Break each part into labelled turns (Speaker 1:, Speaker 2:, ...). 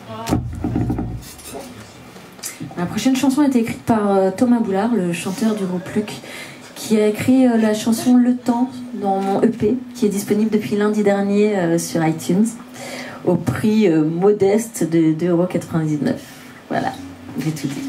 Speaker 1: La prochaine chanson a été écrite par Thomas Boulard, le chanteur du groupe Luc, qui a écrit la chanson Le Temps dans mon EP, qui est disponible depuis lundi dernier sur iTunes, au prix modeste de 2,99 €. Voilà, j'ai tout dit.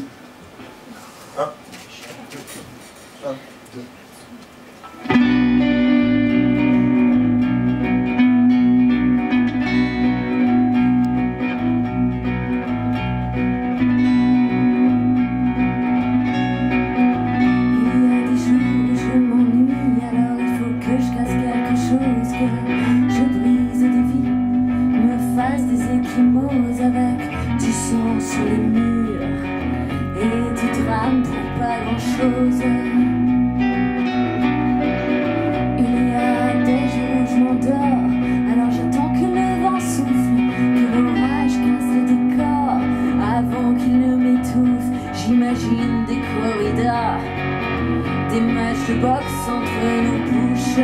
Speaker 2: J'imagine des corridors, des matchs de boxe entre nos bouches,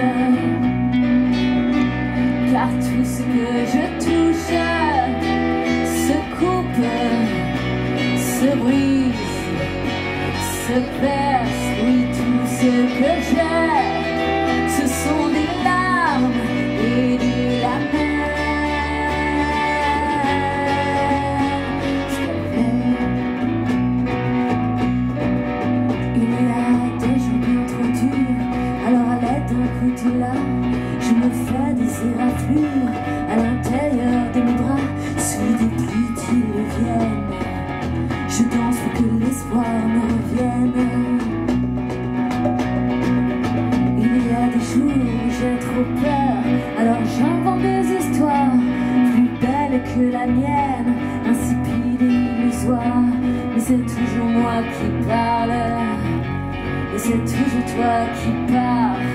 Speaker 2: car tout ce que je touche se coupe, se brise, se perce. Oui, tout ce que j'ai, ce sont des larmes et de la mer. Là, je me fais des éraflures à l'intérieur de mes bras, sous des pluies diluviennes. Je danse pour que l'espoir me revienne. Il y a des jours où j'ai trop peur, alors j'invente des histoires plus belles que la mienne, insipides et illusoires. Mais c'est toujours moi qui parle, et c'est toujours toi qui pars.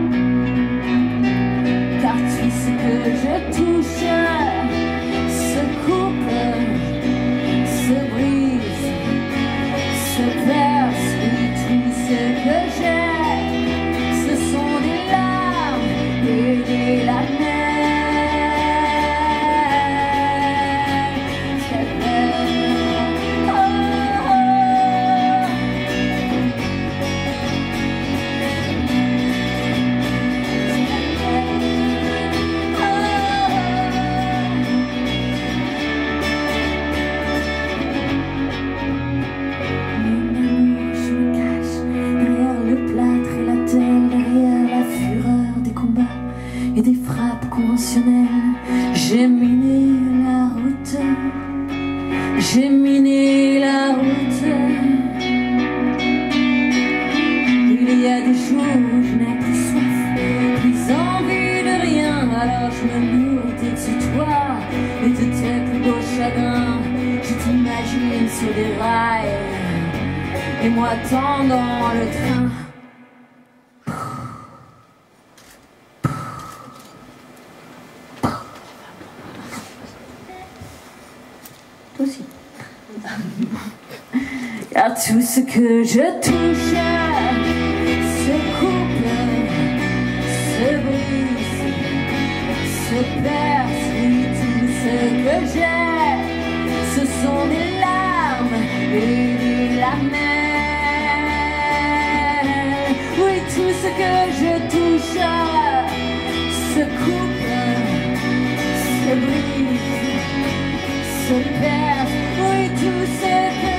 Speaker 2: Car tout ce que je touche se coupe, se brise, se perce. Oui, tout ce que j'ai, ce sont des larmes et de la mer. Des frappes conventionnelles, j'ai miné la route, j'ai miné la route. Il y a des jours où je n'ai plus soif, plus envie de rien, alors je me nourris de toi et de tes plus beaux chagrins. Je t'imagine sur des rails et moi tendant le train. Aussi. Car tout ce que je touche se coupe, se brise, se perce. Oui, tout ce que j'ai, ce sont des larmes et de la mer. Oui, tout ce que je touche se coupe, se brise, se perce. Oui, tout ce que